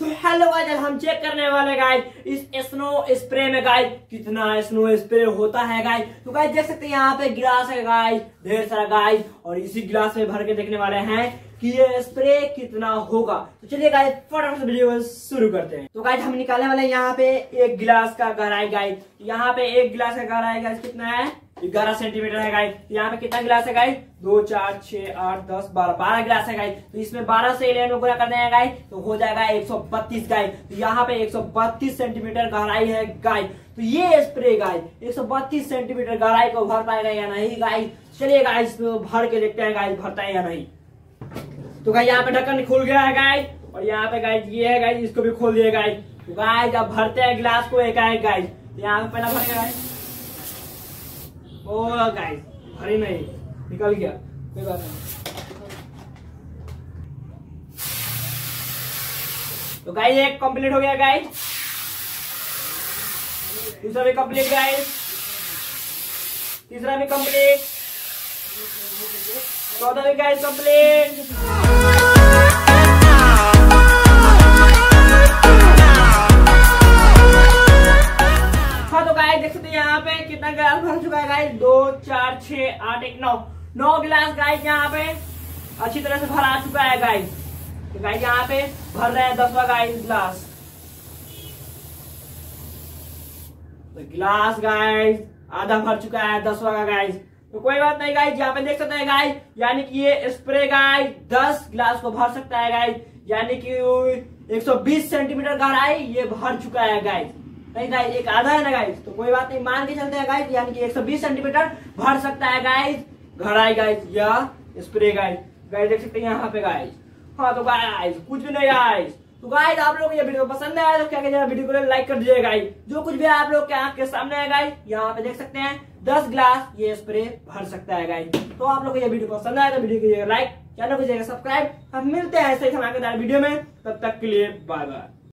तो hello guys, हम check करने वाले गाइस इस स्नो स्प्रे में गाइस कितना स्नो स्प्रे होता है गाइस। तो गाइस देख सकते हैं यहाँ पे गिलास है गाइस, ढेर सारा गाइस, और इसी गिलास में भर के देखने वाले हैं कि ये स्प्रे कितना होगा। तो चलिए गाइस फटाफट से वीडियो शुरू करते हैं। तो गाइस हम निकालने वाले हैं यहाँ पे एक गिलास का गहराई गाइस। यहाँ पे एक गिलास का गहराई गाइस कितना है, 11 सेंटीमीटर है गाइस। यहाँ पे कितना गिलास है गाइस, 2 4 6 8 10 12 गिलास है गाइस। तो इसमें 12 से 11 गुना करते हैं गाइस तो हो जाएगा 132 गाइस। तो यहाँ पे 132 सेंटीमीटर गहराई है गाइस। तो ये स्प्रे गाइस 132 सेंटीमीटर गहराई को भर पाएगा या नहीं गाइस। चलिए गाइस भर के देखते हैं गाइस भरता है या नहीं। तो गाइस यहाँ पे ढक्कन खुल गया है गाइस, और यहाँ पे गाइस ये है गाइस, इसको भी खोल दिया गाइस। तो गाइस अब भरते हैं गिलास को एक गाइस। यहाँ पे पहला भरेगा गाइस, ओ गाइस भरी नहीं, निकल गया, कोई बात नहीं। तो गाइस एक कंप्लीट हो गया गाइस, दूसरा भी कंप्लीट गाइस, तीसरा भी कंप्लीट, चौथा भी गाइस कंप्लीट। हाँ तो गाइस देख सकते हैं यहाँ पे कितना गिलास भर चुका है गाइस, 2 4 6 8 1 9 गिलास गाइस यहाँ पे अच्छी तरह से भरा चुका है गाइस। तो गाइस यहाँ पे भर रहे हैं 10वां गाइस गिलास। तो गिलास गाइस आधा भर चुका है 10वां का गाइस। तो कोई बात नहीं गाइस, यहाँ पे देख सकते हैं गाइस, यानी कि ये स्प्रे गाइस 10 गिलास को भर सकता है गाइस, यानी कि 120 सेंटीमीटर गहराई ये भर चुका है गाइस। नहीं गाइस एक आधा है ना गाइस, तो कोई बात नहीं मान के चलते हैं गाइस, यानी कि 120 सेंटीमीटर भर सकता है गाइस गहराई गाइस या स्प्रे गाइस। गाइस देख सकते हैं यहाँ पे गाइस। हाँ तो गाइस कुछ भी नहीं गाइस। तो गाइस आप लोग ये वीडियो पसंद आया तो क्या कीजिएगा, वीडियो को लाइक कर दीजिए गाइस। जो कुछ भी आप लोग के आंख के सामने है गाइस, यहाँ पे देख सकते हैं 10 गिलास ये स्प्रे भर सकता है गाइस। तो आप लोग को ये वीडियो पसंद आया तो वीडियो कीजिएगा लाइक, चैनल कीजिएगा सब्सक्राइब। हम मिलते हैं ऐसे ही धमाकेदार वीडियो में, तब तक के लिए बाय बाय।